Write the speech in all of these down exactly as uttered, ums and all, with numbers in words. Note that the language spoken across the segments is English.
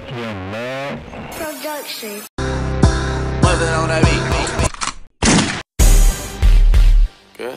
Production. What's it on that beat? Girl,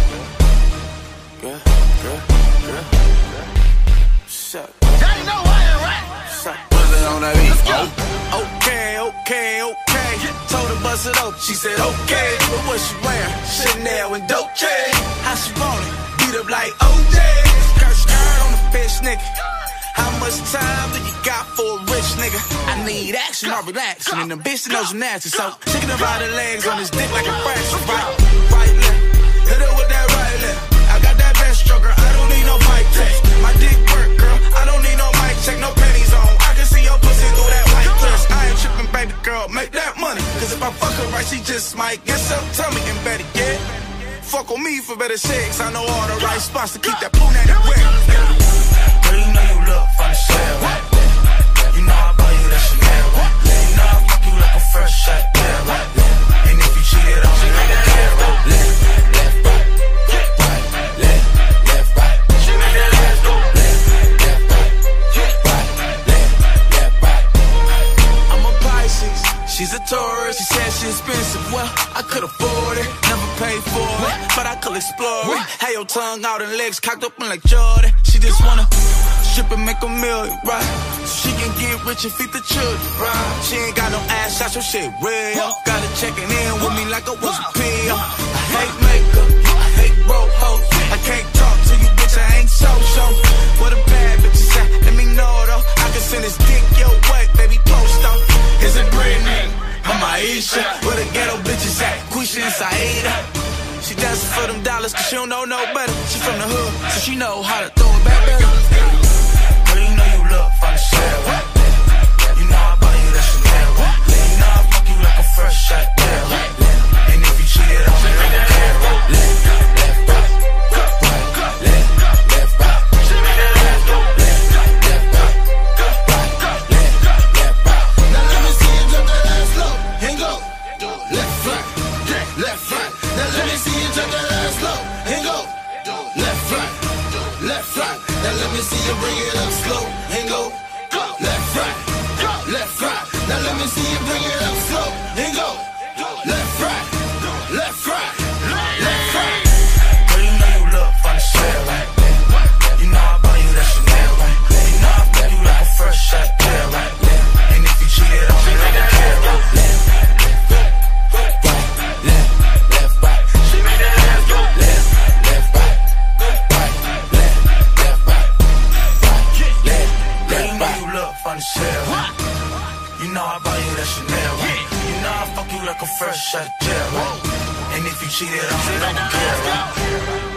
girl, girl, girl, girl. What's up? Daddy know I ain't right. What's up? What's it on that beat? Let's go. Oh, okay, okay, okay. Told her bust it open. She said okay, but what she wearing? Chanel and Dolce. How she want it? Beat up like O J. Skirt, skirt on the fish, nigga. How much time do you got for a rich nigga? I need action, I'm relaxing, and the bitch knows you nasty. So chicken about the legs on his dick like a fraction. Right, right left, hit her with that right left. I got that best stroker, I don't need no mic test. My dick work, girl, I don't need no mic check, no panties on. I can see your pussy through that white dress. I ain't tripping, baby girl, make that money. Cause if I fuck her right, she just might get some tummy. And better yet, fuck on me for better sex. I know all the right spots to keep that punani wet. Girl, you know you look from the shell. You know I buy you that Chanel. You know I fuck you like a fresh shot. And if you cheated on me, I don't care. Left, left, right, right, left, left, right. She made that ass go left, left, right, right, left, left, right. I'm a Pisces, she's a Taurus. She said she's expensive, well, I could afford it. Never paid for it, but I could explore it. Have your tongue out and legs cocked up like Jordan. She just wanna strip and make a million, right? So she can get rich and feed the children, right? She ain't got no ass shots, so shit real. Got her checking in with me like I was a pill. I hate makeup, I hate broke hoes. I can't talk to you, bitch, I ain't so-so. What a bad bitch is at, let me know though. I can send this dick your way, baby, post up. Is it Britney? I'm Aisha. Where the ghetto bitches at? Quisha and Saida. She dancing for them dollars cause she don't know no better. She from the hood, so she know how to throw it back better. Girl, you know you look from the shell. You know I buy you that Chanel. You know I fuck you like a fresh shot. And if you cheated on me, I don't care. Left, left, right, right, left, left, right. She made that ass go left, left, right, right, left, left, right. Now let me see you jump that ass low and go left, right, left, right. Now let me see you jump that ass low and go left, right, left, right. Now let me see you bring it up slow and go left, right, left, right. Now let me see you bring it up slow and go left, right, left, right, left, right. Girl, you know you look from the shell. You know I buy you that Chanel. You know I fuck you like a fresh shot. And if you cheated on me, I don't care. Left, right, left, left, right. She made that ass go left, left, right, right, left, left, right, right, left, left, right. You look from the shell. You know I buy you that Chanel. You know I fuck you like a fresh shot of jail. And if you cheated on me, I don't care.